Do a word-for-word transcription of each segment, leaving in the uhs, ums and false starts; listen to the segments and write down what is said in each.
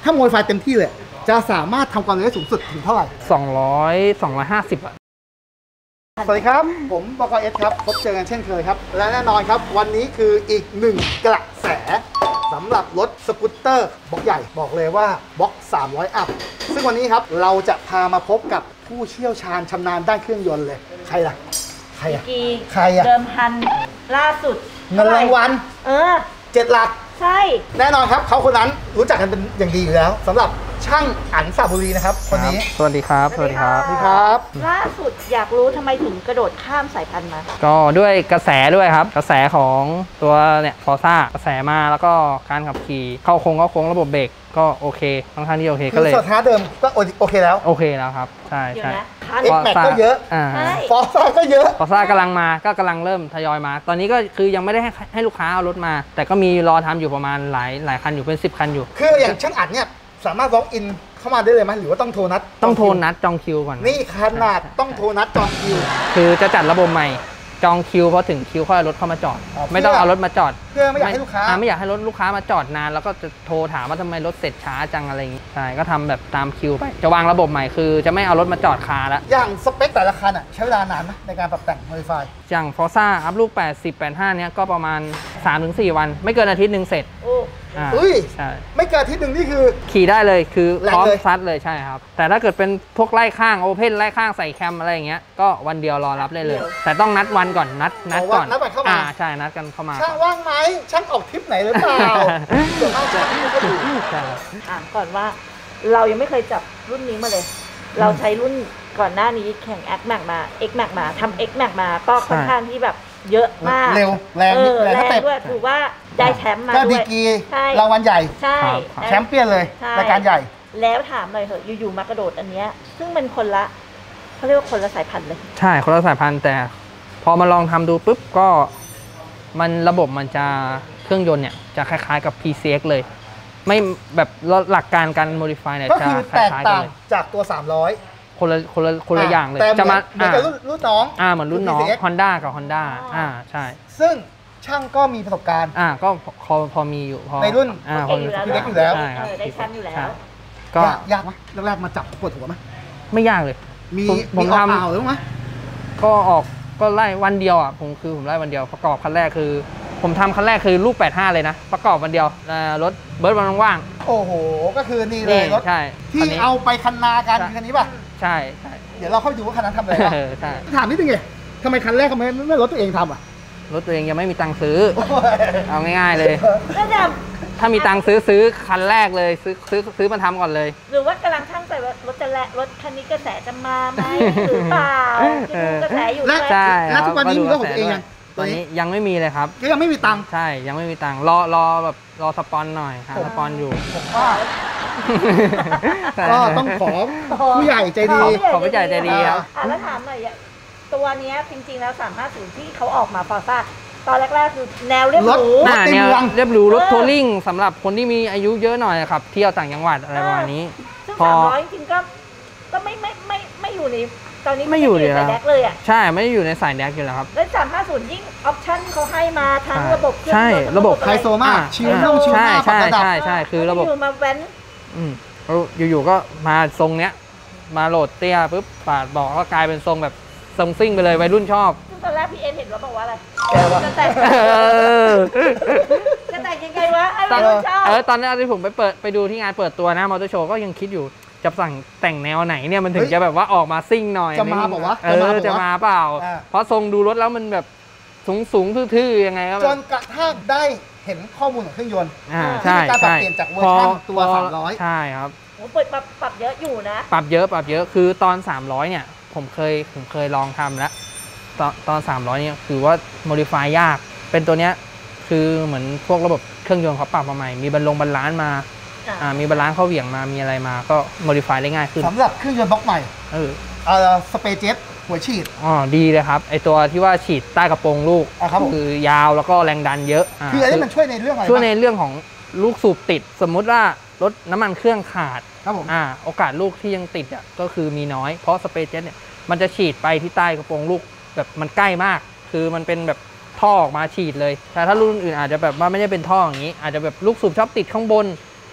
ถ้าโมดิฟายเต็มที่เลยจะสามารถทำความเร็วได้สูงสุดถึงเท่าไหร่สองร้อย สองร้อยห้าสิบอ่ะสวัสดีครับผมบก.เอสครับพบเจอกันเช่นเคยครับและแน่นอนครับวันนี้คืออีกหนึ่งกระแสสำหรับรถสกูตเตอร์บล็อกใหญ่บอกเลยว่าบล็อกสามร้อยอัพซึ่งวันนี้ครับเราจะพามาพบกับผู้เชี่ยวชาญชำนาญด้านเครื่องยนต์เลยใครล่ะใครอะใครอะเดิมพันล่าสุดเงินรางวัลเออเจ็ดหลักใช่แน่นอนครับเขาคนนั้นรู้จักกันเป็นอย่างดีอยู่แล้วสำหรับช่างอั๋นสระบุรีนะครับคนนี้สวัสดีครับสวัสดีครับสวัสดีครับล่าสุดอยากรู้ทำไมถึงกระโดดข้ามสายพันธุ์มาก็ด้วยกระแสด้วยครับกระแสของตัวเนี่ยฟอร์ซ่ากระแสมาแล้วก็การขับขี่เข้าโค้งเข้าโค้งระบบเบรกก็โอเคค่อนข้างที่โอเคก็เลยคือสถานะเดิมก็โอเคแล้วโอเคแล้วครับใช่ใช่เอ็กแม็กก็เยอะฟอร์ซ่าก็เยอะฟอร์ซ่ากำลังมาก็กำลังเริ่มทยอยมาตอนนี้ก็คือยังไม่ได้ให้ให้ลูกค้าเอารถมาแต่ก็มีรอทำอยู่ประมาณหลายหลายคันอยู่เป็นสิบคันอยู่คืออย่างช่างอั๋นเนี่ยสามารถ walk in เข้ามาได้เลยไหมหรือว่าต้องโทรนัดต้องโทรนัดจองคิวก่อนนี่ขนาดต้องโทรนัดจองคิวคือจะจัดระบบใหม่จองคิวพอถึงคิวค่อยเอารถเข้ามาจอดไม่ต้องเอารถมาจอดเพื่อไม่อยากให้ลูกค้าไม่อยากให้รถลูกค้ามาจอดนานแล้วก็จะโทรถามว่าทำไมรถเสร็จช้าจังอะไรอย่างงี้ใช่ก็ทำแบบตามคิวไปจะวางระบบใหม่คือจะไม่เอารถมาจอดคาแล้วอย่างสเปคแต่ละคันอ่ะใช้เวลานานไหมในการปรับแต่ง modify อย่าง Forza อัพลูกแปดสิบ แปดห้าเนี้ยก็ประมาณ สามถึงสี่ วันไม่เกินอาทิตย์นึงเสร็จอุ้ยใช่ไม่เกินอาทิตย์หนึ่งนี่คือขี่ได้เลยคือพร้อมซัดเลยใช่ครับแต่ถ้าเกิดเป็นพวกไล่ข้างโอเพ่นไล่ข้างใส่แคมอะไรอย่างเงี้ยก็วันเดียวรอรับได้เลยแต่ต้องนัดวันก่อนนัดนัดก่อนนัดไปเข้ามาใช่นัดกันเข้ามาช่างว่างไหมช่างออกทริปไหนหรือเปล่าส่วนมากช่างไม่ก็ดูถามก่อนว่าเรายังไม่เคยจับรุ่นนี้มาเลยเราใช้รุ่นก่อนหน้านี้แข่ง X Max มา X Max มาทำ X Max มาก็ค่อนข้างที่แบบเยอะมากเร็วแรงแรงด้วยถือว่าได้แชมป์มาด้วยก็ดีกีรางวัลใหญ่ใช่แชมป์เปี้ยนเลยรายการใหญ่แล้วถามหน่อยเถอะอยู่ๆมากระโดดอันเนี้ยซึ่งเป็นคนละเขาเรียกว่าคนละสายพันธุ์เลยใช่คนละสายพันธุ์แต่พอมาลองทำดูปุ๊บก็มันระบบมันจะเครื่องยนต์เนี่ยจะคล้ายๆกับ พี ซี เอ็กซ์ เลยไม่แบบหลักการการ modify เนี่ยจะแตกต่างจากตัวสามร้อยคนละคนละคนละอย่างเลยจะมาเหมือนกับรุ่นน้องอ่าเหมือนรุ่นน้อง Honda กับ Honda อ่าใช่ซึ่งช่างก็มีประสบการณ์อ่าก็พอพอมีอยู่พอในรุ่นอ่าคนพี่เล็กอยู่แล้วได้แชมป์อยู่แล้วก็ยากไหมแรกๆมาจับปวดหัวไหมไม่ยากเลยมีมีออกเปล่าหรือไหมก็ออกก็ไล่วันเดียวอ่ะผมคือผมไล่วันเดียวประกอบคันแรกคือผมทำคันแรกคือลูกแปดสิบห้าเลยนะประกอบวันเดียวรถเบิร์ดวันว่างโอ้โหก็คือนี่เลยรถที่เอาไปคันนากันคันนี้ป่ะใช่ใช่เดี๋ยวเราเข้าไปดูว่าคันนั้นทำอะไรบ้างใช่ถามนิดนึงไงทำไมคันแรกทำไมไม่รถตัวเองทำอ่ะรถตัวเองยังไม่มีตังค์ซื้อเอาง่ายๆเลยถ้ามีตังค์ซื้อซื้อคันแรกเลยซื้อซื้อซื้อมาทำก่อนเลยหรือว่ากำลังช่างใจว่ารถจะแลรถคันนี้กระแสจะมาไหมหรือเปล่ากระแสอยู่ใช่แล้วทุกวันนี้มีรถของตัวเองตอนนี้ยังไม่มีเลยครับยังไม่มีตังค์ใช่ยังไม่มีตังค์รอรอแบบรอสปอนหน่อยหาสปอนอยู่ผมว่าก็ต้องขอผู้ใหญ่ใจดีขอผู้ใหญ่ใจดีครับแล้วถามหน่อยตัวนี้จริงๆแล้วสามห้าศูนย์ที่เขาออกมาฟอร์ซ่าตอนแรกๆคือแนวเรียบหรูแนวเรียบหรูรถทัวริงสำหรับคนที่มีอายุเยอะหน่อยครับเที่ยวต่างจังหวัดอะไรประมาณนี้พอสามร้อยจริงๆก็ก็ไม่ไม่ไม่ไม่อยู่ในตอนนี้ไม่อยู่ในสายแดกเลยอ่ะใช่ไม่ได้อยู่ในสายแดกอยู่แล้วครับแล้วสามห้าศูนย์ยิ่งออปชั่นเขาให้มาทั้งระบบใช่ระบบไฮโซมากชิลนุ่งชิลหน้าใช่ใช่ใช่คือระบบมาแว้นอืมอยู่ๆก็มาทรงเนี้ยมาโหลดเตี้ยปุ๊บปาดบอกก็กลายเป็นทรงแบบทรงซิ่งไปเลยวัยรุ่นชอบซึ่งตอนแรกพี่เอ็นเห็นว่าบอกว่าอะไรจะแต่งจะแต่งยังไงวะไอ้วัยรุ่นชอบเออตอนนั้นที่ผมไปเปิดไปดูที่งานเปิดตัวนะมอเตอร์โชว์ก็ยังคิดอยู่จะสั่งแต่งแนวไหนเนี่ยมันถึงจะแบบว่าออกมาซิ่งหน่อยจะมาบอกว่าเออจะมาเปล่าเพราะทรงดูรถแล้วมันแบบสูงสูงทื่อๆยังไงก็จนกระทั่งได้เห็นข้อมูลของเครื่องยนต์ใช่การปรับเปลี่ยนจากเวอร์ชันตัวสามร้อยใช่ครับโอ้เปิดปรับปรับเยอะอยู่นะปรับเยอะปรับเยอะคือตอนสามร้อยเนี่ยผมเคยผมเคยลองทำแล้วตอนตอนสามร้อยเนี่ยคือว่า modify ยากเป็นตัวเนี้ยคือเหมือนพวกระบบเครื่องยนต์เขาปรับมาใหม่มีบรรลงบรรล้านมาอ่ามีบรรล้านเข้าเหวี่ยงมามีอะไรมาก็ modify ได้ง่ายขึ้นสำหรับเครื่องยนต์บล็อกใหม่เออเอ่อสเปรย์เจ็ตหัวฉีดอ๋อดีเลยครับไอตัวที่ว่าฉีดใต้กระโปรงลูกคือยาวแล้วก็แรงดันเยอะคืออันนี้มันช่วยในเรื่องอะไรช่วยในเรื่องของลูกสูบติดสมมุติว่ารถน้ำมันเครื่องขาดครับผมอ่าโอกาสลูกที่ยังติดอ่ะก็คือมีน้อยเพราะสเปรย์เจ็ตเนี่ยมันจะฉีดไปที่ใต้กระโปรงลูกแบบมันใกล้มากคือมันเป็นแบบท่อออกมาฉีดเลยแต่ถ้ารุ่นอื่นอาจจะแบบว่าไม่ได้เป็นท่ออย่างนี้อาจจะแบบลูกสูบชอบติดข้างบน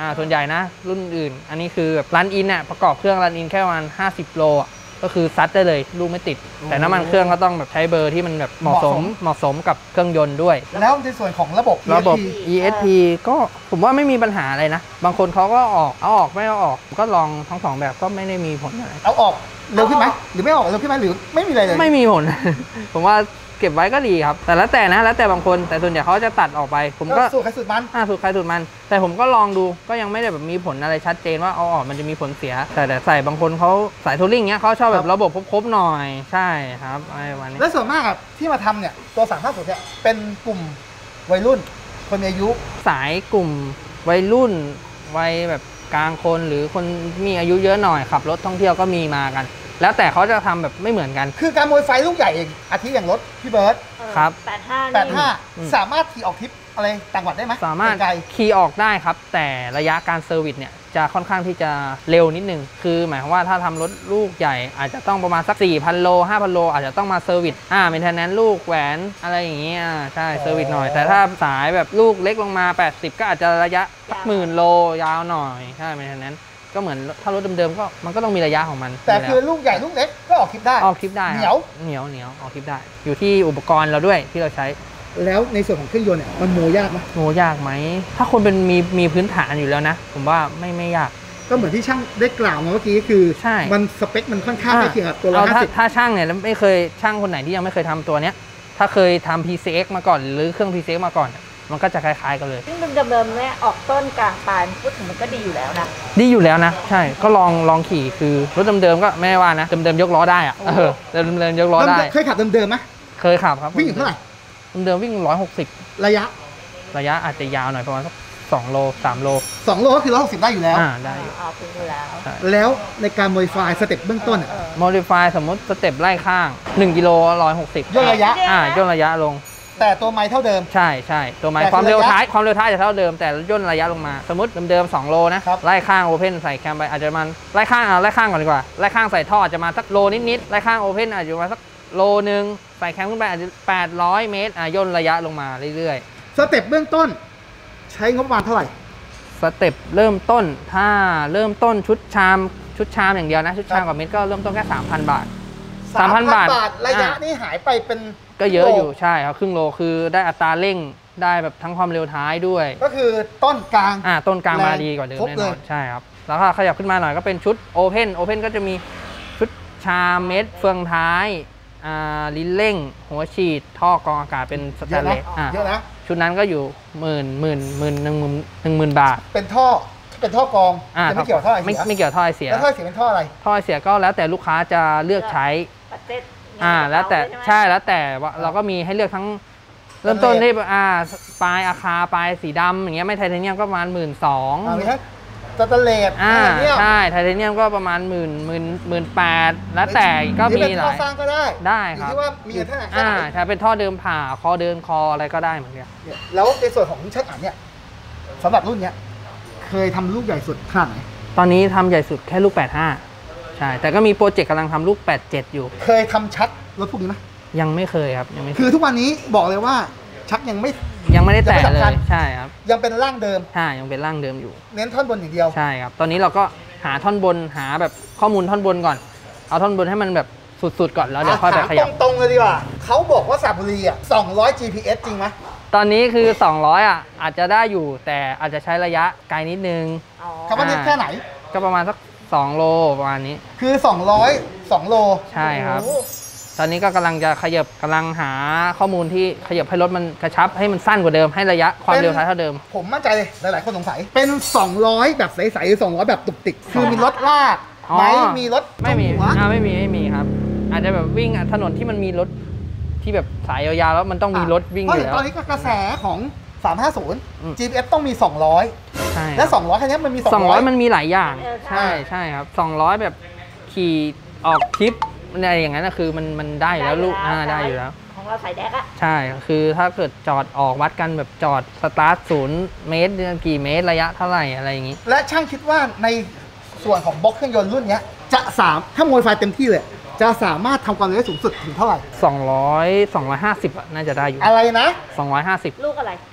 อ่าส่วนใหญ่นะรุ่นอื่นอันนี้คือแบบรันอินอ่ะประกอบเครื่องรันอินแค่ประมาณห้าสิบโลอ่ะก็คือซัดได้เลยลูกไม่ติดแต่น้ำมันเครื่องก็ต้องแบบใช้เบอร์ที่มันแบบเหมาะสมเหมาะสมกับเครื่องยนต์ด้วยแล้วในส่วนของระบบระบบ อี เอส พี ก็ผมว่าไม่มีปัญหาอะไรนะบางคนเขาก็ออกเอาออกไม่เอาออกก็ลองทั้งสองแบบก็ไม่ได้มีผลอะไรเอาออกเร็วขึ้นไหมหรือไม่ออกเร็วขึ้นไหมหรือไม่มีอะไรเลยไม่มีผล ผมว่าเก็บไว้ก็ดีครับแต่แล้วแต่นะแล้วแต่บางคนแต่ส่วนใหญ่เขาจะตัดออกไปผมก็สูตรใครสูตรมันอ่าสูตรใครสูตรมันแต่ผมก็ลองดูก็ยังไม่ได้แบบมีผลอะไรชัดเจนว่าเอาออกมันจะมีผลเสียแต่แต่ใส่บางคนเขาสายทัวริงเงี้ยเขาชอบแบบระบบครบๆหน่อยใช่ครับอะไรประมาณนี้และส่วนมากที่มาทำเนี่ยตัวสามห้าศูนย์เนี่ยเป็นกลุ่มวัยรุ่นคนมีอายุสายกลุ่มวัยรุ่นวัยแบบกลางคนหรือคนมีอายุเยอะหน่อยขับรถท่องเที่ยวก็มีมากันแล้วแต่เขาจะทำแบบไม่เหมือนกันคือการโมดิฟายลูกใหญ่เองอาทิอย่างรถพี่เบิร์ตครับแปดห้าแปดห้าสามารถขี่ออกทริปอะไรต่างจังหวัดได้ไหมสามารถขี่ออกได้ครับแต่ระยะการเซอร์วิสเนี่ยจะค่อนข้างที่จะเร็วนิดนึงคือหมายความว่าถ้าทำรถลูกใหญ่อาจจะต้องประมาณสัก สี่พัน โล ห้าพัน โลอาจจะต้องมาเซอร์วิสอ่าเมนเทนแนนซ์ลูกแหวนอะไรอย่างเงี้ยใช่เซอร์วิสหน่อยแต่ถ้าสายแบบลูกเล็กลงมาแปดสิบก็อาจจะระยะสักหมื่นโลยาวหน่อยใช่เมนเทนแนนซ์ก็เหมือนถ้ารถเดิมๆก็มันก็ต้องมีระยะของมันแต่คือลูกใหญ่ลูกเล็กก็ออกคลิปได้ออกคลิปได้เหนียวเหนียวเหนียวออกคลิปได้อยู่ที่อุปกรณ์เราด้วยที่เราใช้แล้วในส่วนของเครื่องยนต์เนี่ยมันโมยากไหมโมยากไหมถ้าคนเป็นมีมีพื้นฐานอยู่แล้วนะผมว่าไม่ไม่ยากก็เหมือนที่ช่างได้กล่าวมาเมื่อกี้คือใช่มันสเปคมันค่อนข้างใกล้เคียงกับตัวละห้าสิบถ้าช่างเนี่ยแล้วไม่เคยช่างคนไหนที่ยังไม่เคยทำตัวเนี้ยถ้าเคยทำ พี ซี เอ็กซ์ มาก่อนหรือเครื่อง พี ซี เอ็กซ์ มาก่อนมันก็จะคล้ายๆกันเลยซึ่งเดิมๆเนี่ยออกต้นกลางปลายพูดถึงมันก็ดีอยู่แล้วนะดีอยู่แล้วนะใช่ก็ลองลองขี่คือรถเดิมๆก็ไม่ว่านะเดิมๆยกล้อได้อะเออเดิมๆยกล้อได้เคยขับเดิมๆไหมเคยขับครับวิ่งอยู่เท่าไหร่เดิมๆวิ่งหนึ่งร้อยหกสิบระยะระยะอาจจะยาวหน่อยประมาณสักสองโลสามโลสองโลก็คือร้อยหกสิบได้อยู่แล้วอ่าได้อ๋อถึงอยู่แล้วแล้วในการโมดิฟายสเต็ปเบื้องต้นโมดิฟายสมมติสเต็ปไล่ข้างหนึ่งกิโลหนึ่งร้อยหกสิบย่นระยะอ่าย่นระยะลงแต่ตัวไม้เท่าเดิมใช่ใช่ตัวไม้ความเร็วท้ายความเร็วท้ายจะเท่าเดิมแต่ย่นระยะลงมาสมมติเดิมๆสองโลนะไล่ข้างโอเพนใส่แคมไปอาจจะมันไล่ข้างเอาไล่ข้างก่อนดีกว่าไล่ข้างใส่ท่ออาจจะมาสักโลนิดๆไล่ข้างโอเพนอาจจะมาสักโลนึงใส่แคมขึ้นไปอาจจะแปดร้อยเมตรอ่ะย่นระยะลงมาเรื่อยๆสเต็ปเบื้องต้นใช้งบประมาณเท่าไหร่สเต็ปเริ่มต้นถ้าเริ่มต้นชุดชามชุดชามอย่างเดียวนะชุดชามกับเม็ดก็เริ่มต้นแค่ สามพัน บาทสามพัน บาทระยะนี่หายไปเป็นก็เยอะอยู่ใช่ครับครึ่งโลคือได้อัตราเร่งได้แบบทั้งความเร็วท้ายด้วยก็คือต้นกลางอ่าต้นกลางมาดีกว่าเดิมแน่นอนใช่ครับแล้วก็ขยับขึ้นมาหน่อยก็เป็นชุดโอเพนโอเพนก็จะมีชุดชามเม็ดเฟืองท้ายอ่าลิ้นเร่งหัวฉีดท่อกรองอากาศเป็นสแตนเลสอ่าเยอะนะชุดนั้นก็อยู่หมื่นหมื่นหมื่นหนึ่งหมื่นหนึ่งหมื่นบาทเป็นท่อเป็นท่อกรองจะไม่เกี่ยวท่อไอเสียไม่เกี่ยวท่อไอเสียแล้วท่อไอเสียเป็นท่ออะไรท่อไอเสียก็แล้วแต่ลูกค้าจะเลือกใช้อ่าแล้วแต่ใช่แล้วแต่ว่าเราก็มีให้เลือกทั้งเริ่มต้นที่อ่าปลายอาคาปลายสีดำอย่างเงี้ยไม่ไทเทเนียมก็ประมาณหมื่นสองมีทั้งสแตนเลสอ่าใช่ไทเทเนียมก็ประมาณหมื่นหมื่นหมื่นแปดแล้วแต่ก็มีหลายสร้างก็ได้ได้ครับที่ว่ามีเท่าไหร่อ่าใช่เป็นท่อเดิมผ่าคอเดินคออะไรก็ได้เหมือนกันแล้วในส่วนของช่างอ่านเนี่ยสำหรับรุ่นเนี้ยเคยทำลูกใหญ่สุดขนาดไหนตอนนี้ทำใหญ่สุดแค่ลูกแปดห้าใช่แต่ก็มีโปรเจกต์กำลังทำลูกแปดเจ็ดอยู่เคยทำชักรถพวกนี้ไหมยังไม่เคยครับยังไม่คือทุกวันนี้บอกเลยว่าชักยังไม่ยังไม่ได้แตะเลยใช่ครับยังเป็นร่างเดิมใช่ยังเป็นร่างเดิมอยู่เน้นท่อนบนอย่างเดียวใช่ครับตอนนี้เราก็หาท่อนบนหาแบบข้อมูลท่อนบนก่อนเอาท่อนบนให้มันแบบสุดๆก่อนแล้วเดี๋ยวค่อยไปขยับตรงๆเลยดีกว่าเขาบอกว่าสระบุรีอ่ะสองร้อย จี พี เอส จริงไหมตอนนี้คือสองร้อยอ่ะอาจจะได้อยู่แต่อาจจะใช้ระยะไกลนิดนึงคำว่านิดแค่ไหนก็ประมาณสักสองโลประมาณนี้คือสองร้อย สองโลใช่ครับตอนนี้ก็กำลังจะขยับกำลังหาข้อมูลที่ขยับให้รถมันกระชับให้มันสั้นกว่าเดิมให้ระยะความเร็วท้ายเท่าเดิมผมมั่นใจเลยหลายๆคนสงสัยเป็นสองร้อยแบบใสๆหรือสองร้อยแบบตุกติกคือมีรถลากไหมมีรถไม่มีอ่าไม่มีไม่มีครับอาจจะแบบวิ่งถนนที่มันมีรถที่แบบสายยาวๆแล้วมันต้องมีรถวิ่งอยู่แล้วตอนนี้กระแสของสามห้าศูนย์ จี พี เอส ต้องมีสองร้อยใช่และสองร้อยคันนี้มันมีสองร้อยมันมีหลายอย่างใช่ใช่ครับสองร้อยแบบขี่ออกทริปอะไรอย่างนั้นคือมันมันได้แล้วลูกอ่าได้อยู่แล้วของเราสายแดกอะใช่คือถ้าเกิดจอดออกวัดกันแบบจอดสตาร์ทศูนย์เมตรกี่เมตรระยะเท่าไหร่อะไรอย่างนี้และช่างคิดว่าในส่วนของบล็อกเครื่องยนต์รุ่นนี้จะสามถ้าโมดิฟายเต็มที่เลยจะสามารถทำความเร็วสูงสุดถึงเท่าไหร่สองร้อย สองร้อยห้าสิบอ่ะน่าจะได้อยู่อะไรนะสองร้อยห้าสิบลูกอะไรไท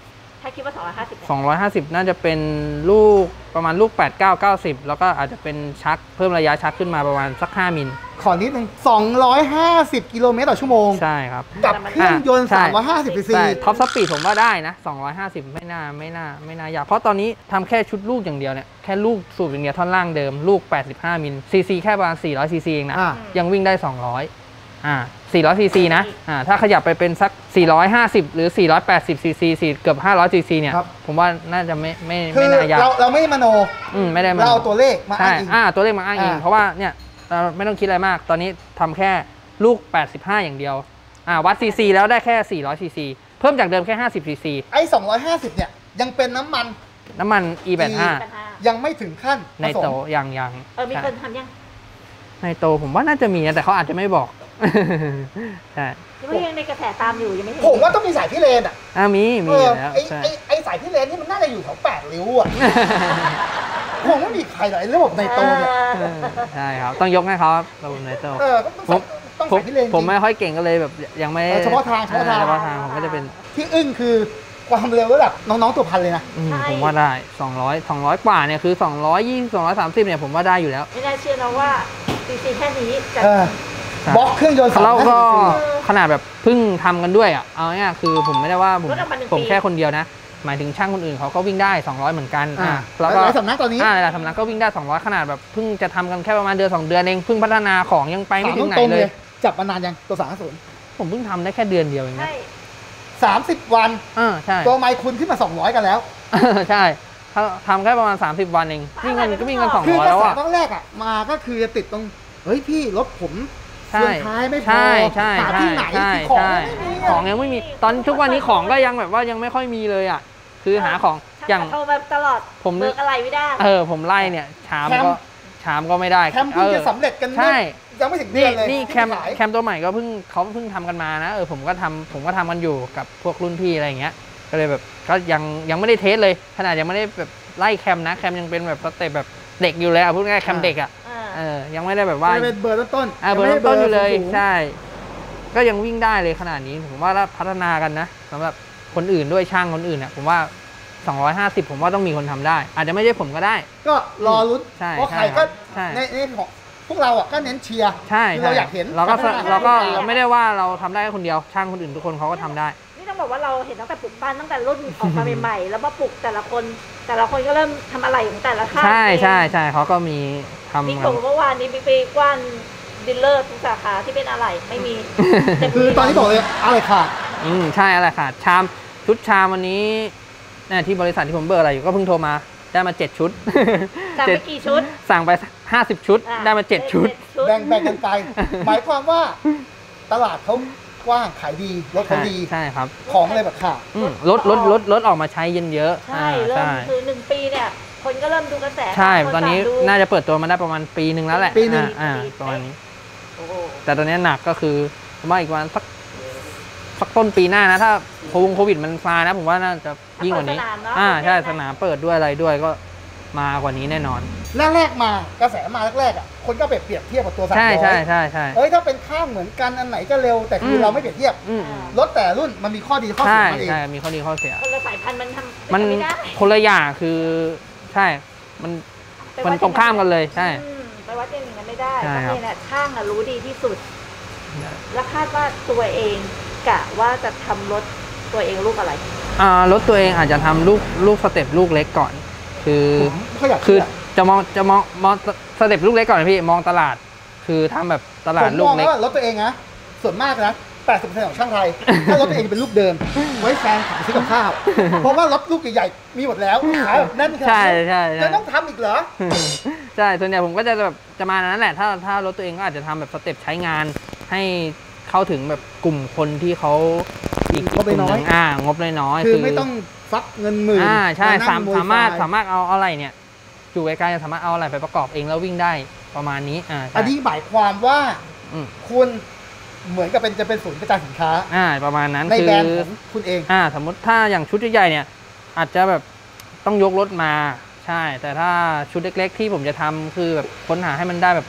าคิดว่าสองร้อยห้าสิบสองร้อยห้าสิบน่าจะเป็นลูกประมาณลูกแปด เก้า เก้าสิบแล้วก็อาจจะเป็นชักเพิ่มระยะชักขึ้นมาประมาณสักห้ามิลขอนิดนึงสองร้อยห้าสิบกิโลเมตรต่อชั่วโมงใช่ครับกับเครื่องยนต์ใช่สามร้อยห้าสิบซีซีใช่ท็อปสปีดผมว่าได้นะสองร้อยห้าสิบไม่น่าไม่น่าไม่น่ายากเพราะตอนนี้ทำแค่ชุดลูกอย่างเดียวเนี่ยแค่ลูกสูบอย่างเดียวท่อนล่างเดิมลูกแปดสิบห้ามิลซีซีแค่ประมาณสี่ร้อยซีซีเองนะอ่ายังวิ่งได้สองร้อยอ่าสี่ร้อยซีซีนะอ่าถ้าขยับไปเป็นสักสี่ร้อยห้าสิบหรือสี่ร้อยแปดสิบซีซีสี่เกือบห้าร้อยซีซีเนี่ยผมว่าน่าจะไม่ไม่คืไม่อน่ายากเราเราไม่ได้มโนอืมไม่ได้มาเราเอาตัวเลขมาอ้าใช่งอิงอ่าตัวเลขมาอ้างอิงอ่าเพราะว่าเนี่ยเราไม่ต้องคิดอะไรมาก ตอนนี้ทำแค่ลูกแปดสิบห้าอย่างเดียวอ่าวัดซีซีแล้วได้แค่สี่ร้อยซีซีเพิ่มจากเดิมแค่ห้าสิบซีซีไอ้สองร้อยห้าสิบเนี่ยยังเป็นน้ำมันน้ำมัน อี แปดสิบห้ายังไม่ถึงขั้นในผสมโตยังยังเออมีคนทำยังในโตผมว่าน่าจะมีนะแต่เขาอาจจะไม่บอก ใช่ยังไม่ยังในกระแสตามอยู่ยังไม่เห็นผมว่าต้องมีสายพิเรนอ่ะอ่ามีมีเอออยู่แล้วไอ้ใช่ไอ้ไอ้สายพิเรนนี่มันน่าจะอยู่แถวแปดริ้วอ่ะ คงไม่มีใครหรอกไอ้ระบบในโตเนี่ยเออใช่ครับต้องยกให้เขาครับระบบในโตเออก็ต้องผมใส่ต้องผมสายพิเรนจริงผมไม่ค่อยเก่งก็เลยแบบยังไม่เออเฉพาะทางเฉพาะทางเฉพาะทางผมก็จะเป็นที่อึ้งคือความเร็วระดับน้องๆตัวพันเลยนะอืมผมว่าได้สองร้อย สองร้อยกว่าเนี่ยคือสองร้อยยี่สิบ สองร้อยสามสิบเนี่ยผมว่าได้อยู่แล้วไม่น่าเชื่อนะว่าซีซีแค่นี้จะเออ บล็อกเครื่องยนต์สามเราร้อยก็ห้าสิบซีซีขนาดแบบเพิ่งทำกันด้วยอ่ะเอาง่ายๆคือผมไม่ได้ว่าผมรถออกมาหนึ่งผมปีแค่คนเดียวนะ หมายถึงช่างคนอื่นเขาก็วิ่งได้สองร้อยเหมือนกันอ่าอ่าแล้แล้ว วก็หลายสำนักตอนนี้อ่าหลายสำนักก็วิ่งได้สองร้อยขนาดแบบเพิ่งจะทำกันแค่ประมาณเดือนสองเดือนเองเพิ่งพัฒนาของยังไปไม่ถามถึงไหนตรงๆเลเลย ย จับมานานยังตัวสามศูนย์ผมเพิ่งทำได้แค่เดือนเดียวเองนะใช่สามสิบวันอ่าใช่ตัวไมค์คุณขึ้นมาสองร้อยกันแล้วใช่เขาทำแค่ประมาณสามสิบวันเองวิ่งกันก็วิ่งกันสองคืร้อยกระแล้วแสอ่ะตอนแรกอ่ะมาก็คือจะติดตรงเฮ้ยพี่รถผมใช่เฟืองท้ายไม่พอใช่ใช่หาใช่ที่ไหนใช่ที่ของใช่ไม่มีขออะงยังไม่มีตอนทุกวันนี้ของก็ยังแบบว่ายังไม่ค่อยมีเลยอ่ะคือหาของอย่างโทรมาตลอดผมเบิกอะไรไม่ได้เออผมไล่เนี่ยชามก็ชามก็ไม่ได้แคมเพิ่งจะเออสำเร็จกันใช่ยังไม่ถึงเดืนี่อนเลยนี่แคมที่ขายแคมตัวใหม่ก็เพิ่งเขาเพิ่งทำกันมานะเออผมก็ทำผมก็ทำกันอยู่กับพวกรุ่นพี่อะไรอย่างเงี้ยก็เลยแบบก็ยังยังไม่ได้เทสเลยขนาดยังไม่ได้แบบไล่แคมนะแคมยังเป็นแบบสเต็ปแบบเด็กอยู่เลยอ่ะพูดง่ายๆแคมเด็กอ่ะอ่าเออยังไม่ได้แบบว่าจะเป็นเบอร์ต้นๆอ่าเบอร์ยังไม่ได้ต้นๆอยู่เลยสูงๆใช่ ก็ยังวิ่งได้เลยขนาดนี้ผมว่าถ้าพัฒนากันนะสำหรับคนอื่นด้วยช่างคนอื่นอ่ะผมว่าสองร้อยห้าสิบผมว่าต้องมีคนทำได้ อาจจะไม่ใช่ผมก็ได้ก็รอลุ้นใช่เพราะใช่ใครก็ใช่ในในของพวกเราอ่ะก็เน้นเชียร์ใช่คือใช่เราอยากเห็นเราก็พัฒนาเราก็ให้ดีเราไม่ได้ว่าเราทำได้แค่คนเดียวช่างคนอื่นทุกคนเขาก็ทำได้นี่ต้องบอกว่าเราเห็นตั้งแต่ปลูกปั้นตั้งแต่รุ่นออกมาใหม่ๆแล้วมาปลูกแต่ละคน แต่ละคนก็เริ่มทำอะไรของแต่ละค่ายใช่ใช่ใช่เขาก็มีทำมีกักลุ่มเมื่อวานนี้ไปกว้านดิลเลอร์ทุกสาขาที่เป็นอะไรไม่มีแต่คือตอนนี้บอกเลยอะไรขาดอืมใช่อะไรค่ะชามชุดชามวันนี้เนี่ยที่บริษัทที่ผมเบอร์อะไรอยู่ก็เพิ่งโทรมาได้มาเจ็ดชุดสั่งไปกี่ชุดสั่งไปห้าสิบชุดอ่ะได้มาเจ็ดชุดแบ่งแบ่งกันไป หมายความว่าตลาดเขากว้างขายดีรถเขาดีใช่ครับของอะไรแบบขาดอืมรถรถรถรถออกมาใช้เย็นเยอะใช่อ่าเริ่มใช่คือหนึ่งปีเนี่ย คนก็เริ่มดูกระแสใช่คตอนนี้สั่งดูน่าจะเปิดตัวมาได้ประมาณปีหนึ่งแล้วแหละปีหนึ่งอ่าปีอ่าประมาณนี้โอ้โหแต่ตอนนี้หนักก็คือผมว่าอีกวันสักสักต้นปีหน้านะ ถ้าโควงโควิดมันฟานะ ผมว่าน่าจะยิ่งกว่านี้เปิดสนามเนอะอ่าใช่เปิดสสนามนามเปิดด้วยอะไรด้วยก็มากว่านี้แน่นอนแรกๆมากระแสมาแรกๆอ่ะคนก็เปรียบเปรียบเทียบกับตัวสามร้ใช่อยใช่ใช่ใช่เอ้ยถ้าเป็นข้างเหมือนกันอันไหนจะเร็วแต่คือมเราไม่เปรียบเทียบอืมรถแต่รุ่นมันมีข้อดีข้อเสีใช่ยมันเองใช่มีข้อดีข้อเสียคนละสายพันธุ์มันทำมันไม่ได้คนละอย่างคือใช่มันมันตรงข้ามกันเลยใช่อืมไปวัดอย่างนั้นไม่ได้ใช่เพราะครับเนี่ยช่างอะรู้ดีที่สุด และคาดว่าตัวเองกะว่าจะทำรถตัวเองลูกอะไรอ่ารถตัวเองอาจจะทำลูกลูกสเต็ปลูกเล็กก่อน คือผมไม่ค่อยอยากคือเชื่อจะมองจะมองมองสเต็ปลูกเล็กก่อนนะพี่มองตลาด คือทำแบบตลาผดมลูมกองเล็แล้วกว่ารถตัวเองนะส่วนมากนะแปดสิบเปอร์เซ็นต์ของช่างไทย ถ้ารถตัวเองจะเป็นลูกเดิม ไว้แฟนขายซื้อกับข้าว เพราะว่ารถลูกใหญ่ๆมีหมดแล้วขายแบบแน่นขนาดใช่นี้ใช่ใช่จะต้องทำอีกเหรอใช่ส่วนใหญ่ผมก็จะแบบจะมานั้นแหละ ถ้าถ้ารถตัวเองก็อาจจะทำแบบสเต็ปใช้งานให้เข้าถึงแบบกลุ่มคนที่เขาอีกงบกลุ่มหน้อยนึ่งอ่างบน้อยๆคือไม่ต้องฟักเงินหมื่นอ่าใช่นั่งสามโวสามารถไฟสามารถเอาอะไรเนี่ยอยู่ไกลๆสามารถเอาอะไรไปประกอบเองแล้ววิ่งได้ประมาณนี้อ่าใช่อันนี้หมายความว่าอืมคุณเหมือนกับเป็นจะเป็นศูนย์กระจายสินค้าอ่าประมาณนั้นในคือแบรนด์ของคุณเองอ่าสมมติถ้าอย่างชุดใหญ่ๆเนี่ยอาจจะแบบต้องยกรถมาใช่ แต่ถ้าชุดเล็กๆที่ผมจะทำคือแบบค้นหาให้มันได้แบบ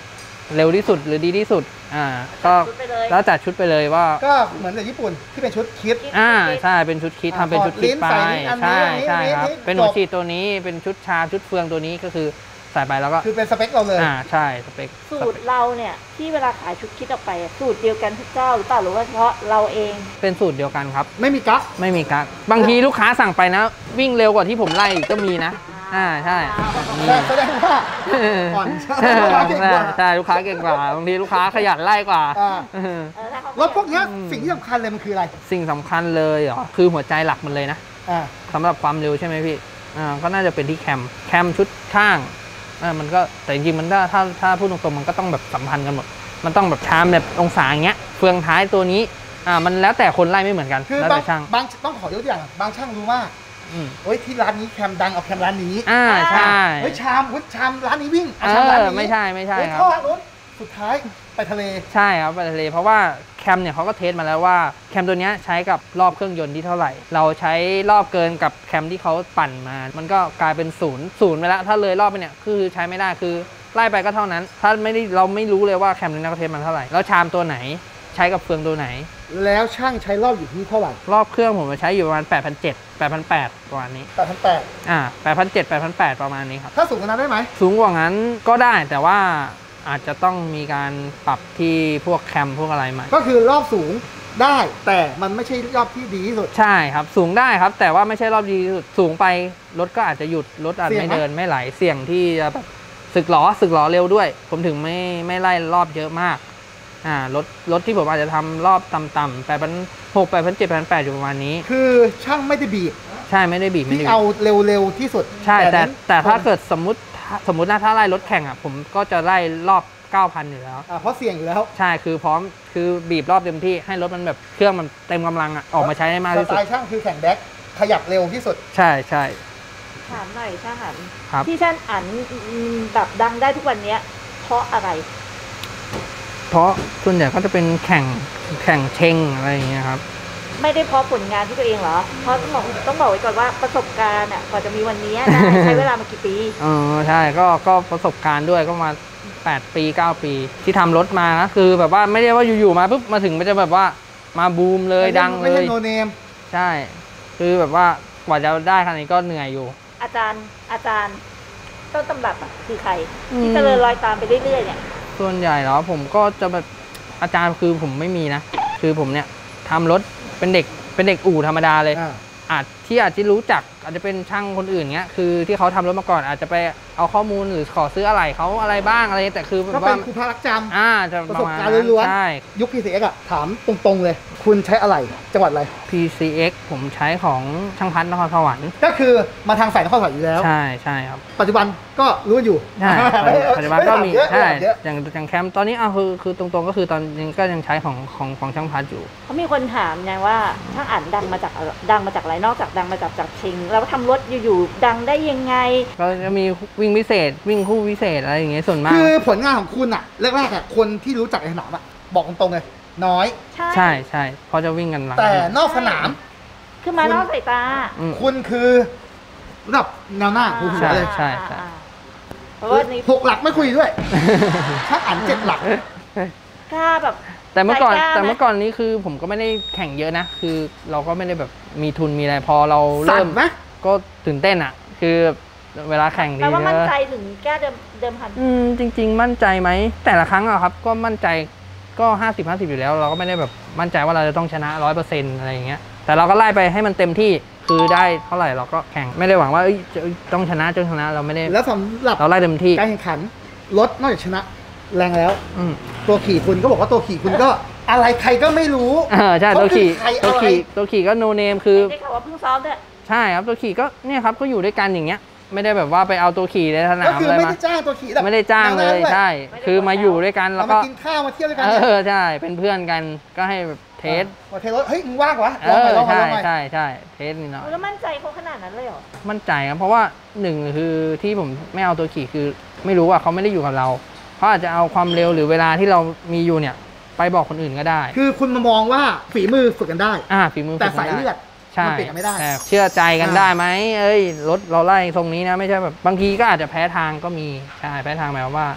เร็วที่สุดหรือดีที่สุดอ่าก็ชุดไปเลยแล้วจัดชุดไปเลยว่าก็เหมือนกับญี่ปุ่นที่เป็นชุดคิดอ่าใช่เป็นชุดคิดอ่าทำเป็นชุดคิดไปถอดลิ้นใส่ลิ้นอันนี้ใช่อันนี้ใช่ครับอันนี้เป็นหัวจบฉีดตัวนี้เป็นชุดชาชุดเฟืองตัวนี้ก็คือใส่ไปแล้วก็คือเป็นสเปคเราเลยอ่าใช่สเปคสูตรเราเนี่ยที่เวลาขายชุดคิดออกไปอะสูตรเดียวกันทุกเจ้าหรือเปล่าหรือว่าเฉพาะเราเองเป็นสูตรเดียวกันครับไม่มีกั๊กไม่มีกักบางทีลูกค้าสั่งไปนะ วิ่งเร็วกว่าที่ผมไล่อีกก็มีนะอ่าใช่มีแสดงว่าอ่อนใช่ลูกค้าเก่งกว่าใช่ลูกค้าเก่งกว่าบางทีลูกค้าขยันไล่กว่าอ่าเออถ้าเขารถพวกเนี้ยสิ่งที่สำคัญเลยมันคืออะไรสิ่งสำคัญเลยเหรอคือหัวใจหลักมันเลยนะอ่าสำหรับความเร็วใช่ไหมพี่อ่าก็น่าจะเป็นที่แคมแคมชุดข้างอ่ามันก็แต่จริงๆมันก็ถ้าถ้าพูดตรงๆมันก็ต้องแบบสัมพันธ์กันหมดมันต้องแบบชามแบบองศาอย่างเงี้ยเฟืองท้ายตัวนี้อ่ามันแล้วแต่คนไล่ไม่เหมือนกันคือแล้วบางแต่ช่างบางต้องขอยกตัวอย่างบางช่างรู้ว่าอืมเฮ้ยที่ร้านนี้แคมดังเอาแคมร้านนี้อ่าใช่เฮ้ยชามเฮ้ยชามร้านนี้วิ่งเอเอาชามร้านอนี้ไม่ใช่ไม่ใช่เฮ้ยครับเข้าร้านนู้นสุดท้ายไปทะเลใช่ครับไปทะเลเพราะว่าแคมเนี่ยเขาก็เทสมาแล้วว่าแคมตัวเนี้ยใช้กับรอบเครื่องยนต์ที่เท่าไหร่ เราใช้รอบเกินกับแคมที่เขาปั่นมา มันก็กลายเป็นศูนย์ศูนย์ไปแล้วถ้าเลยรอบไปเนี่ยคือใช้ไม่ได้คือไล่ไปก็เท่านั้น ถ้าไม่ได้เราไม่รู้เลยว่าแคมนี้เขาเทสมันเท่าไหร่แล้วชามตัวไหนใช้กับเฟืองตัวไหนแล้วช่างใช้รอบอยู่ที่เท่าไหร่รอบเครื่องผมใช้อยู่ประมาณแปดพันเจ็ด แปดพันแปดประมาณนี้แปดพันแปดอ่าแปดพันเจ็ด แปดพันแปดประมาณนี้ครับถ้าสูงกว่านั้นได้ไหมสูงกว่านั้นก็ได้แต่ว่าอาจจะต้องมีการปรับที่พวกแคมพวกอะไรใหม่ก็คือรอบสูงได้แต่มันไม่ใช่รอบที่ดีที่สุดใช่ครับสูงได้ครับแต่ว่าไม่ใช่รอบดีที่สุดสูงไปรถก็อาจจะหยุดรถอาจเสี่ยงไม่ไหมเดินไม่ไหลเสี่ยงที่จะแบบสึกหลอสึกหลอเร็วด้วย ผมถึงไม่ไม่ไล่รอบเยอะมากอ่ารถรถที่ผมอาจจะทำรอบต่ำๆแปดพันหกแปดพันเจ็ดแปดพันแปดอยู่ประมาณนี้คือช่างไม่ได้บีบใช่ไม่ได้บีบไม่ที่ได้บีบเอาเร็วๆที่สุดใช่แต่นั้นแต่ถ้าเกิดสมมติสมมตินะถ้าไล่รถแข่งอ่ะผมก็จะไล่รอบเก้าพันอยู่แล้วอ่าเพราะเสี่ยงอยู่แล้วใช่คือพร้อมคือบีบรอบเต็มที่ให้รถมันแบบเครื่องมันเต็มกำลังอ่ะออกมาใช้ได้มากสที่ไตสุดล์ช่างคือแข่งแบ็คขยับเร็วที่สุดใช่ใช่ถามหน่อยช่างอันครับที่ช่างอันอืมแบบดังได้ทุกวันเนี้ยเพราะอะไรเพราะส่วนใหญ่ก็จะเป็นแข่งแข่งเชงอะไรอย่างเงี้ยครับไม่ได้เพราะผลงานที่ตัวเองเหรอเพราะต้องบอกต้องบอกไว้ก่อนว่าประสบการณ์อ่ะกว่าจะมีวันนี้ได้ ใช้เวลามากี่ปีเออใช่ก็ก็ประสบการณ์ด้วยก็มาแปดปีเก้าปีที่ทำรถมานะคือแบบว่าไม่ได้ว่าอยู่ๆมาปุ๊บมาถึงมันจะแบบว่ามาบูมเลยดังเลไม่ใช่ยโนเนมใช่ คือแบบว่ากว่าจะได้ขนาดนี้ก็เหนื่อยอยู่อาจารย์อาจารย์ต้นตำรับอะคือใครอืมที่เจริญรอยตามไปเรื่อยๆเนี่ยส่วนใหญ่แล้วผมก็จะแบบอาจารย์คือผมไม่มีนะ คือผมเนี่ยทำรถเป็นเด็กเป็นเด็กอู่ธรรมดาเลยอ่าอาจที่อาจจะรู้จักอาจจะเป็นช่างคนอื่นเงี้ยคือที่เขาทำรถมาก่อนอาจจะไปเอาข้อมูลหรือขอซื้ออะไรเขาอะไรบ้างอะไรแต่คือแบก็บเป็ว่านครูพารักจำอ่าจะประปสระบมาณการณ์นั้นล้วนๆใช่ยุค พี ซี เอ็กซ์ อะถามตรงๆเลย คุณใช้อะไรจังหวัดอะไรพี ซี เอ็กซ์ ผมใช้ของช่างพัฒนครสวรรค์ก็คือมาทางสายนครสวรรค์อยู่แล้วใช่ใช่ครับปัจจุบันก็รู้อยู่ใช่ไม่ปัจจุบันก็มีไถาเยอะใช่ไม่ถามเยอะอย่างอย่างแคมป์ตอนนี้อ่ะคือคือตรงๆก็คือตอนนี้ก็ยังใช้ของของของช่างพัฒอยู่เขามีคนถามไงว่าช่างอันดังมาจากอะไรดังมาจากอะไรนอกจากดังมาจากจากชิง แล้วทำรถอยู่ๆดังได้ยังไงก็จะมีวิ่งพิเศษวิ่งคู่พิเศษอะไรอย่างเงี้ยส่วนมากคือผลงานของคุณอะแรกๆอะคนที่รู้จักในสนามอะบอกตรงๆเลย น้อยใช่ใช่ใช่เพราะจะวิ่งกันหลังแต่นอกสนามคือมานอกสายตาอืมคุณคือระดับแนวหน้าหัวหัวเลยใช่ใช่อ่าเพราะว่าในหกหลักไม่คุยด้วย ถ้าอ่านเจ็ดหลักกล้าแบบแต่เมื่อก่อนใจกล้าไหมแต่เมื่อก่อนนี้คือผมก็ไม่ได้แข่งเยอะนะ คือเราก็ไม่ได้แบบมีทุนมีอะไรพอเราสั่เริ่นมไหมก็ตื่นเต้นอ่ะ คือเวลาแข่งดีแปลว่ามั่นใจนะถึงกล้าเดิมเดิมพันอืมจริง ๆ มั่นใจไหมแต่ละครั้งอะครับก็มั่นใจก็ห้าสิบ ห้าสิบอยู่แล้ว เราก็ไม่ได้แบบมั่นใจว่าเราจะต้องชนะร้อยเปอร์เซ็นต์อะไรอย่างเงี้ยแต่เราก็ไล่ไปให้มันเต็มที่คือได้เท่าไหร่เราก็แข่งไม่ได้หวังว่าเอ้ยจะต้องชนะจนชนะเราไม่ได้แล้วสำหรับเราไล่เต็มที่การแข่งขันรถนอกจากชนะ แรงแล้วอืมตัวขี่คุณก็บอกว่าตัวขี่คุณก็อะไรใครก็ไม่รู้เออใช่ตัวขี่เขาคือใครตัวอะไรขี่ตัวขี่ก็โนเนมคือได้ข่าวว่าเพิ่งซ้อมด้วยใช่ครับตัวขี่ก็เนี่ยครับก็อยู่ด้วยกันอย่างเงี้ยไม่ได้แบบว่าไปเอาตัวขี่ในสนาก็มคืออะไรไม่มาได้จ้างตัวขี่แบบไม่ได้จ้างเลยแนวนั้นด้วใช่ คือมาอยู่ด้วยกันเราแล้วมาก็กินข้าวมาเที่ยวด้วยกันเอเนี่ยอใช่เป็นเพื่อนกันก็ให้แบบเทสมาเทสรถเฮ้ยมึงว่างวะเอลองหน่อยอลองหน่อยใช่ลองหน่อยใช่ใช่เทสนิดหน่อยแล้วมั่นใจเขาขนาดนั้นเลยเหรอมั่นใจครับเพราะว่าหนึ่งคือที่ผมไม่เอาตัวขี่คือ ไม่รู้ว่าเขาไม่ได้อยู่กับเราเขาอาจจะเอาความเร็วหรือเวลาที่เรามีอยู่เนี่ยไปบอกคนอื่นก็ได้คือคุณมามองว่าฝีมือฝึกกันได้อ่าฝีมือแต่ฝึกสายกันเลืได้อดใช่มันเปลี่ยนกันไม่ได้แต่เชื่อใจกันอ่าได้ไหมเอ้ยรถเราไล่ตรงนี้นะไม่ใช่แบบบางทีก็อาจจะแพ้ทางก็มีใช่แพ้ทางหมายความว่าแพ้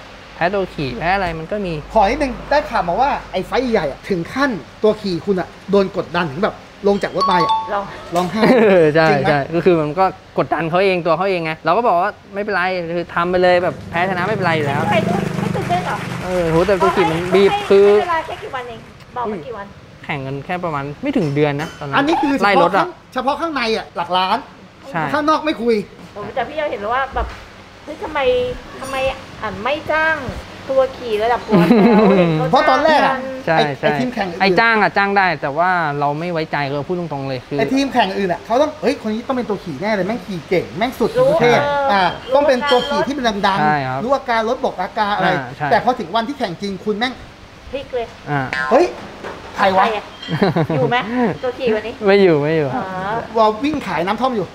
พ้ตัวขี่แพ้อะไรมันก็มีขอนิดนึงได้ข่าวมาว่าไอ้ไฟท์ใหญ่อะถึงขั้นตัวขี่คุณอะโดนกดดันถึงแบบลงจากรถไปอะลองร้องไห้ใช่จริงไหมใช่ก็คือมันก็กดดันเขาเองตัวเขาเองไงเราก็บอกว่าไม่เป็นไรคือทำไปเลยแบบแพ้ชนะไม่เป็นไรอยู่แล้วใครไม่ตื่นเต้นหรอเออโหแต่ตัวขี่มันบีบคือเวลาแค่กี่วันเองบอกมากี่วันแข่งกันแค่ประมาณไม่ถึงเดือนนะตอนนั้นอันนี้คือเฉไล่รพาะถข้าอ่ะงเฉพาะข้างในอะหลักล้านใช่ข้างนอกไม่คุยแต่พี่เราเห็นแล้วว่าแบบเฮ้ยทำไมทำไมอ่านไม่จ้างตัวขี่ระดับหัวแถวเห็นเขาเพราะตอนแรกอะจ้างใช่ไอ้ใช่ไอ้ทีมแข่งอื่นไอ้จ้างอ่ะจ้างได้ แต่ว่าเราไม่ไว้ใจก็พูดตรงๆเลยคือไอ้ทีมแข่งอื่นอ่ะเขาต้องเฮ้ยคนนี้ต้องเป็นตัวขี่แน่เลยแม่งขี่เก่งแม่งสุดรู้ประเทศเอออ่ารู้ต้องเป็นตัวการขี่รถที่เป็นดังใช่ครับๆรู้อาการรถบอกอาการอะไรอ่าใช่แต่พอถึงวันที่แข่งจริงคุณแม่งพลิกเลยอ่าเฮ้ยใครวะใครอะอยู่ไหมตัวขี่วันนี้ไม่อยู่ไม่อยู่อ๋อวอลวิ่งขายน้ำท่อมอยู่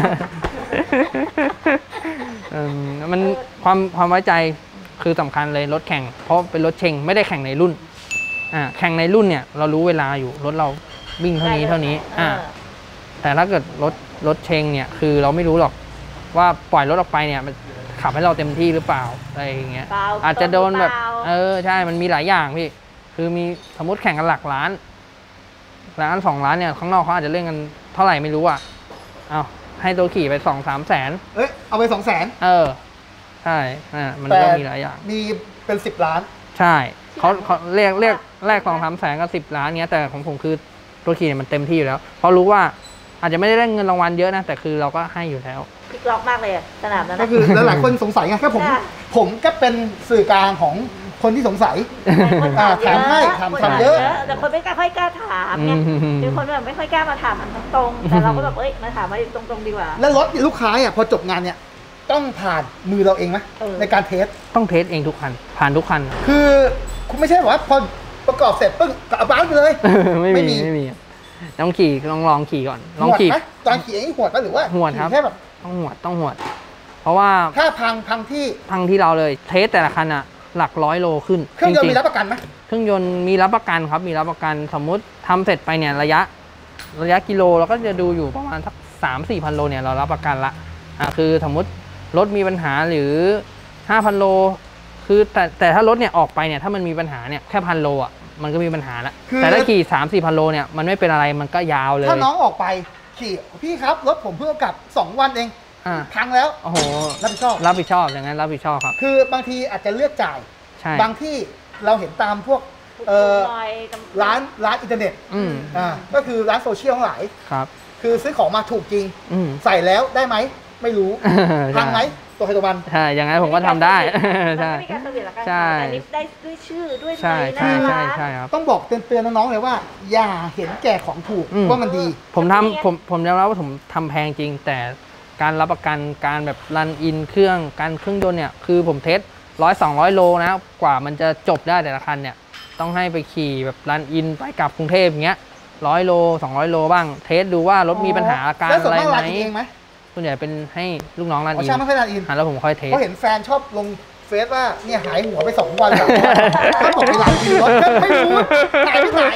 เอิ่มมันความความไว้ใจคือสำคัญเลยรถแข่ง เพราะเป็นรถเชงไม่ได้แข่งในรุ่นอ่าแข่งในรุ่นเนี่ยเรารู้เวลาอยู่รถเราวิ่งเท่านี้เท่านี้อ่าแต่ถ้าเกิดรถรถเชงเนี่ยคือเราไม่รู้หรอกว่าปล่อยรถออกไปเนี่ยมันขับให้เราเต็มที่หรือเปล่าอะไรอย่างเงี้ยเปล่อาจจะโดนแบบเปล่าเออใช่มันมีหลายอย่างพี่คือมีสมมติแข่งกันหลักล้านล้านสองล้านเนี่ยข้างนอกเขาอาจจะเล่นกันเท่าไหร่ไม่รู้อ่ะเอาให้ตัวขี่ไปสองสามแสนเอ้ยเอาไปสองแสนเออ ใช่อ่ามันแต่ก็มีหลายอย่างมีเป็นสิบล้านใช่เขาเขาเรียกเรียกแรกสองสามแสนกับสิบล้านเนี้ยแต่ของผมคือตัวขี่เนี่ยมันเต็มที่อยู่แล้วเพราะรู้ว่าอาจจะไม่ได้ได้เงินรางวัลเยอะนะ แต่คือเราก็ให้อยู่แล้วพลิกล็อกมากเลยอะสนามนั้นก็นะคือหลายๆคนสงสัยไงแค่ผมค่ะผมก็เป็นสื่อกลางของคนที่สงสัยคนอ่าถามถามให้เยอะถามคนถามเยอะแต่คนไม่กล้าค่อยกล้าถามไงอืมคือคนแบบไม่ค่อยกล้ามาถามมันตรงๆแต่เราก็แบบเอ้ยมาถามมาตรงๆดีกว่าแล้วรถลูกค้าอ่ะพอจบงานเนี่ยต้องผ่านมือเราเองไหมเออในการเทสต้องเทสเองทุกคัน ผ่านทุกคันคือคุณไม่ใช่แบบว่าพอประกอบเสร็จปึ้งกลับบ้านไปเลยไม่ไม่มีมีไม่มีต้องขี่ลองลองขี่ก่อนลองหวดขี่ไหมตอนขี่เองหวดไหมหรือว่าหวดครับขี่แค่แบบต้องหวดต้องหวด เพราะว่าถ้าพังพังที่พังที่เราเลยเทสแต่ละคันอะหลักร้อยโลขึ้นเครื่องยนจต์ๆมีรับประกันไหมเครื่องยนต์มีรับประกันครับมีรับประกันสมมุติทำเสร็จไปเนี่ยระยะ ระยะกิโลเราก็จะดูอยู่ประมาณสักสามสี่พันโลเนี่ยเรารับประกันละอ่ะคือสมมุติรถมีปัญหาหรือห้าพันโลคือแต่แต่ถ้ารถเนี่ยออกไปเนี่ยถ้ามันมีปัญหาเนี่ยแค่พันโลอ่ะมันก็มีปัญหาละแต่ถ้าขี่สามสี่พันโลเนี่ยมันไม่เป็นอะไรมันก็ยาวเลยถ้าน้องออกไปขี่พี่ครับรถผมเพิ่งเอากลับสองวันเองอ่ะพังแล้วโอ้โหรับผิดชอบรับผิดชอบอย่างนั้นรับผิดชอบครับคือบางทีอาจจะเลือกจ่ายใช่บางที่เราเห็นตามพวกเอ่อหน่อยร้านร้านอินเทอร์เน็ตอืมอ่าก็คือร้านโซเชียลทั้งหลายครับคือซื้อของมาถูกจริงอืมใส่แล้วได้ไหมไม่รู้ใช่พังไหมตัวใครตัวมันใช่อย่างนั้นผมก็ทำได้มันใช่ไม่มีการเสวียนละกันใช่อันนี้ได้ด้วยชื่อด้วยใช่ในใช่หน้าใช่ร้านใช่ครับต้องบอกเตือนๆน้องๆเลยว่า อย่าเห็นแก่ของถูกอืมว่ามันดีผมทำผมผมยอมรับว่าผมทำแพงจริง แต่การรับประกันการแบบรันอินเครื่องการเครื่องยนต์เนี่ยคือผมเทสร้อยสองร้อยโลนะกว่ามันจะจบได้แต่ละคันเนี่ยต้องให้ไปขี่แบบรันอินไปกลับกรุงเทพอย่างเงี้ยร้อยโลสองร้อยโลบ้างเทสดูว่ารถมีปัญหาอาการแล้วส่วอะนไรมากไหมร้านเองไหมส่วนใหญ่เป็นให้ลูกน้องรันอ๋ออินใช่ไม่ค่อยร้านอินอ่ะแล้วผมค่อยเทสเพราะเห็นแฟนชอบลงเฟซว่าเนี่ยหายหัวไปสองวันแบบก็บอกไปร้านอินรถก็ไม่รู้หายไปไหน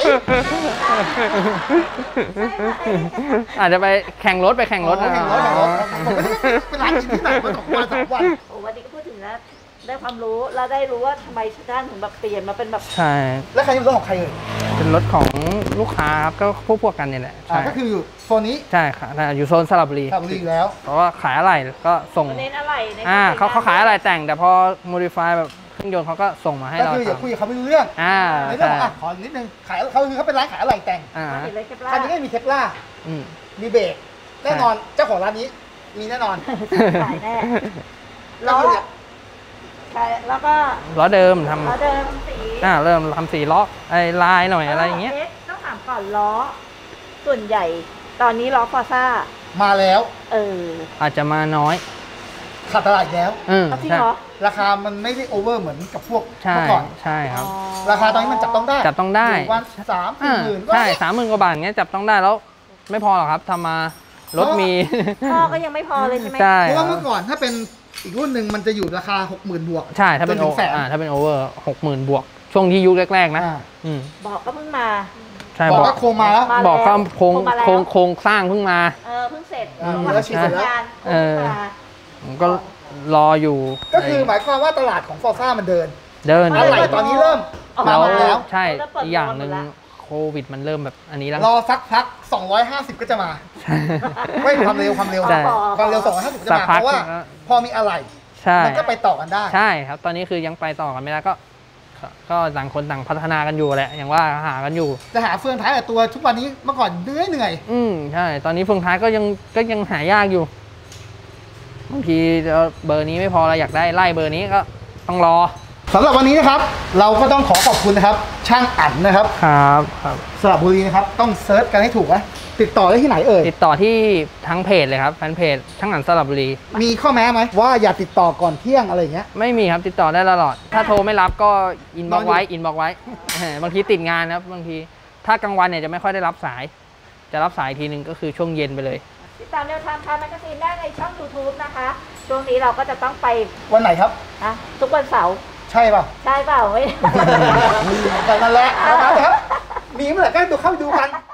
อาจจะไปแข่งรถไปแข่งรถอ๋อนะแข่งรถแข่งรถผมไม่ได้ไปร้านอินที่ไหนมาสองวันสามวันโอ้วันนี้ก็พูดถึงแล้วได้ความรู้เราได้รู้ว่าทำไมด้านถึงแบบเปลี่ยนมาเป็นแบบใช่แล้วคันนี้เป็นรถของใครเอ่ยเป็นรถของลูกค้าครับก็พวกพวกกันเนี่ยแหละอ่าใช่ก็คืออยู่โซนนี้ใช่ค่ะอยู่โซนสระบุรีสระบุรีอยู่แล้วเพราะว่าขายอะไรก็ส่งเน้นอะไรในอ่าควมเขาสวยงมเขาขายอะไรแต่งแต่พอ modify แบบเครื่องยนต์เขาก็ส่งมาให้ก็เราคืออย่าคุยทำกับเขาไม่รู้เรื่องอ่าในเรื่องใช่ของอ่ะขอนิดนึงขายเขาคือเขาเป็นร้านขายอะไรแต่งอ่ามาเห็นเลยเคปลาคันนี้ก็มีเทปล่าอืมมีเบรกแน่นอนเจ้าของร้านนี้มีแน่นอนขายแน่ล้อขายแล้วก็ล้อเดิมทล้อเดิมสีำอ่าเริ่มทำสีล้อไอ้ลายหน่อยอะไรอย่างเงี้ยอ๊ะต้องถามก่อนล้อ ส่วนใหญ่ ตอนนี้ล้อฟอร์ซ่ามาแล้วเอออาจจะมาน้อยขาดตลาดอีกแล้วอืมเอาจริงใช่เหรอราคามันไม่ได้โอเวอร์เหมือนกับพวกใช่เมื่อก่อนใช่ครับอ๋อราคาตอนนี้มันจับต้องได้จับต้องได้ยู่วันสามสี่อ่าหมื่นใช่สามหมื่นกว่าบาทเงี้ยจับต้องได้แล้ว ไม่พอหรอกครับทำมารถมีพ่อก็ยังไม่พอเลยใช่ไหมใช่เพราะครัว่าบเมื่อก่อนถ้าเป็นอีกรุ่นหนึ่งมันจะอยู่ราคาหกหมื่นบวกใช่ถ้าเป็นจโอถึงแสนอ่าถ้าเป็นโอเวอร์หกหมื่นบวก ช่วงที่ยุคแรกๆนะอ่าอืมบอกก็เพิ่งมาใช่บบ ออก กว่าโครงมาแล้วมาบอกก็โครงมาแล้วโครงโครงสร้างเพิ่งมาเออเพิ่งเสร็จอ่าวันแล้วฉีดเสร็จแล้วงานเออพิ่งมาผมก็รออยู่ก็คือหมายความว่าตลาดของฟอร์ซ่ามันเดินเดินอะไรตอนนี้เริ่มแล้วมาแล้วใช่อีกอย่างหนึ่งโควิดมันเริ่มแบบอันนี้แล้วรอสักพัก สองร้อยห้าสิบ ก็จะมา ไม่ความเร็วความเร็วใช่ความเร็ว สองร้อยห้าสิบ จะมา เพราะว่าพอมีอะไรใช่มันก็ไปต่อกันได้ใช่ครับ ตอนนี้คือยังไปต่อกันไม่ได้ก็ ก็ต่างคนต่างพัฒนากันอยู่แหละ อย่างว่าหากันอยู่จะหาเฟืองท้ายแต่ตัวทุกวันนี้เมื่อก่อนเหนื่อยเหนื่อยอืมใช่ ตอนนี้เฟืองท้ายก็ยังก็ยังหายากอยู่ บางทีเบอร์นี้ไม่พอเราอยากได้ไล่เบอร์นี้ก็ต้องรอสำหรับวันนี้นะครับ เราก็ต้องขอขอบคุณนะครับ ช่างอั๋นนะครับครับครับสระบุรีนะครับ ต้องเซิร์ชกันให้ถูกนะติดต่อได้ที่ไหนเอ่ยติดต่อที่ทั้งเพจเลยครับแฟนเพจช่างอั๋นสระบุรีมีข้อแม้ไหมว่าอย่าติดต่อก่อนเที่ยงอะไรอย่างเงี้ยไม่มีครับติดต่อได้ตลอด ถ้าโทรไม่รับก็อินบ็อกนอนอยู่ไว้อินบ็อกไว้ เออบางทีติดงานนะครับบางทีถ้ากลางวันเนี่ยจะไม่ค่อยได้รับสาย จะรับสายทีนึงก็คือช่วงเย็นไปเลยติดตามแนวทางทางแมกกาซีนได้ในช่อง ยูทูบ นะคะ ช่วงนี้เราก็จะต้องไปวันไหนครับนะทุกวันเสาร์ใช่ป่ะใช่เปล่าไม่แต่นั่นแหละนะครับมีเมื่อไหร่ก็ดูเข้าไปดูกัน